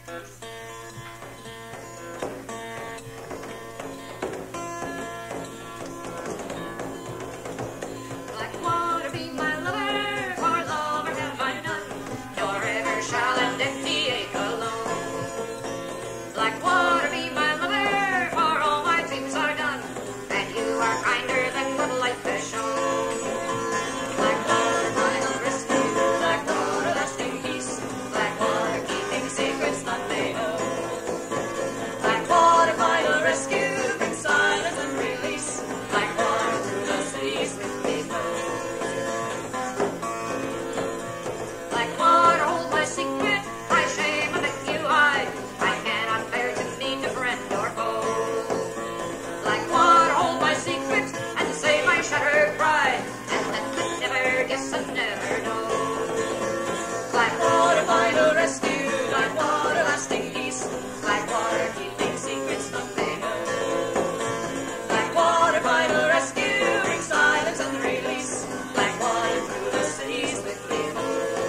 Blackwater, be my lover, for lover have I none, nor ever shall and empty ache alone. Blackwater, be my lover, for all my dreams are done, and you are kinder than what life has shown. Blackwater, final rescue, Blackwater, lasting peace, Blackwater, keeping secrets none may know. Blackwater, final rescue, bring silence and release, Blackwater, through the cities with me flows. Blackwater, hold my secret, my shame I make you hide, I cannot bear to meet a friend or foe. Blackwater, hold my secret, and save my shattered pride, and let me never guess and never know. Blackwater, final rescue, Blackwater, lasting peace, Blackwater, keeping secrets none may know. Blackwater, final rescue, bring silence and release, Blackwater, through the cities with me flows.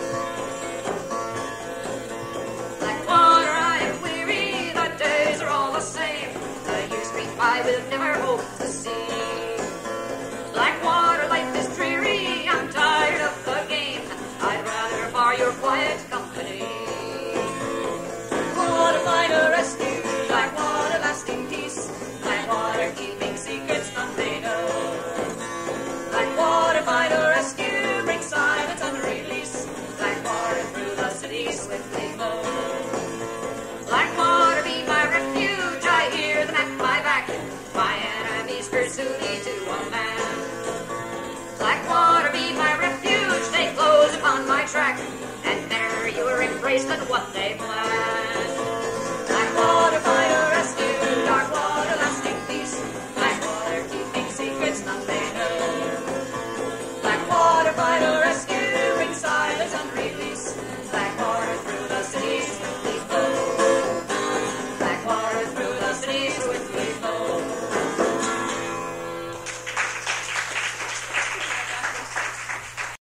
Blackwater, I am weary, the days are all the same, the years creep by with never hope to see. Blackwater, life is dreary, I'm tired of the game, I'd rather bar your quiet company. Blackwater, final rescue, Blackwater, lasting peace, Blackwater, keeping secrets none may know. Blackwater, final rescue, bring silence and release, Blackwater, through the cities swiftly flow. Blackwater, be my refuge, I hear them at my back, my enemies pursue me to a man. Blackwater, be my refuge, stay close upon my track, and there you are embraced and what they plan.